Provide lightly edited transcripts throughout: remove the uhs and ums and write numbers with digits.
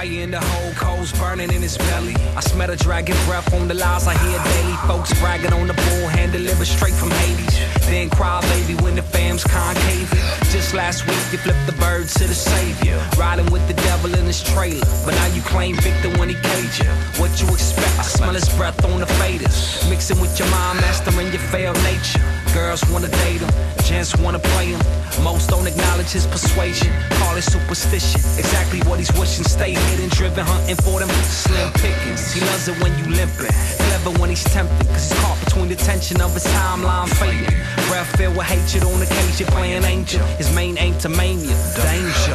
fire in the whole coals burning in his belly. I smell a dragon breath on the lies I hear daily. Folks bragging on the bull hand delivered straight from Hades. Then cry baby when the fam's concave. Just last week you flipped the bird to the savior, riding with the devil in his trailer. But now you claim victor when he cage you. What you expect? I smell his breath on the faders, mixing with your mind, mastering your failed nature. Girls wanna date him, gents wanna play him. Most don't acknowledge his persuasion, call it superstition. Exactly what he's wishing, stay hidden, driven, hunting for them slim pickings. He loves it when you limping, clever when he's tempted, cause he's caught between the tension of his timeline fading. Breath filled with hatred on occasion, playing angel. His main aim to mania, danger.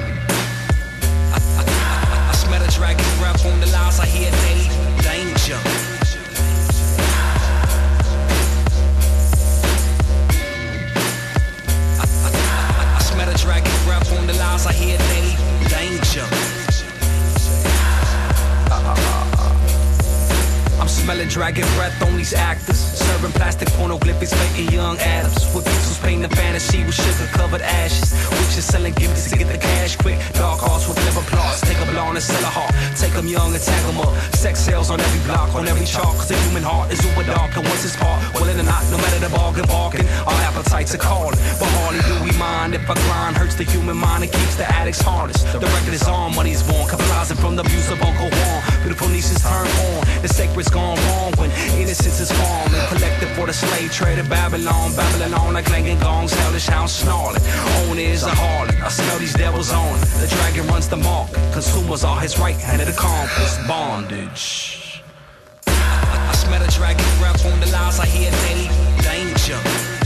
I smell a dragon breath on the lies I hear daily, danger. Dragon breath on the lies I hear daily, danger. I'm smelling dragon breath on these actors, serving plastic pornoglyphics, making young Adams. With pixels painting fantasy with sugar-covered ashes. Witches selling gifts to get the cash quick. Dark hearts with liver plots, take a blonde and sell a heart. Take them young and tag them up. Sex sales on every block, on every chalk. Cause the human heart is uber dark, and once it's part, willing or not, no matter the bargain barking, our appetites are calling. But hardly do we mind if a grind hurts the human mind and keeps the addicts harnessed. The record is on, money's born, capitalizing from the abuse of Uncle Juan. Beautiful nieces turn on, the sacred's gone wrong when innocence is farmed and collected for the slave trade of Babylon. Babbling on like clanging gongs, hellish hounds snarling. Owner is a harlot, I smell these devils on. The dragon runs the market, consumers are his right hand of the compass. Bondage. I smell a dragon breath on the lies I hear daily, danger.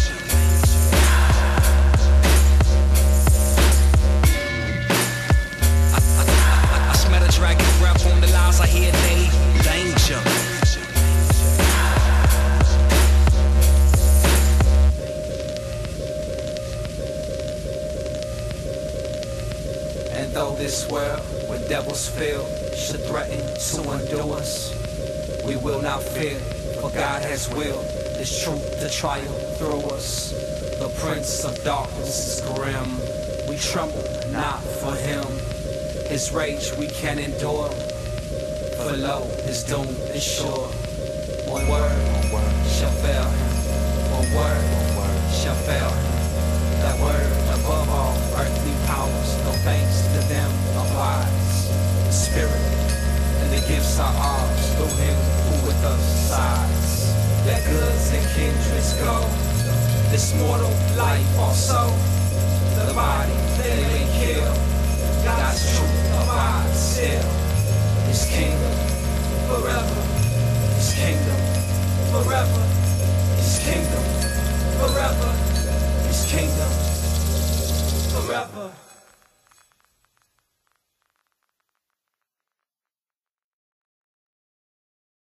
I smell a dragon breath on the lies I hear daily, danger. And though this world with devils filled should threaten to undo us, we will not fear, for God has willed this truth to triumph through us. The prince of darkness is grim, we tremble not for him. His rage we can endure, for lo, his doom is sure. One word shall fail him, one word shall fail him. That word above all earthly powers, no thanks to them applies. The spirit and the gifts are ours through him who with us sides. Let goods and kindreds go, this mortal life also. The body they may kill, God's truth abides still. His kingdom forever, his kingdom forever, his kingdom forever, his kingdom forever.